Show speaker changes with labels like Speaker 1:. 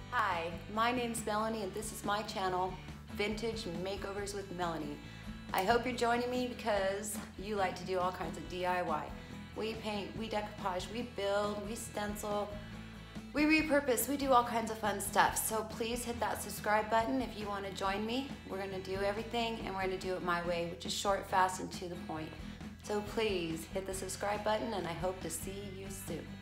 Speaker 1: Hi, my name's Melanie and this is my channel, Vintage Makeovers with Melanie. I hope you're joining me because you like to do all kinds of DIY. We paint, we decoupage, we build, we stencil, we repurpose, we do all kinds of fun stuff. So please hit that subscribe button if you want to join me. We're going to do everything and we're going to do it my way, which is short, fast, and to the point. So please hit the subscribe button and I hope to see you soon.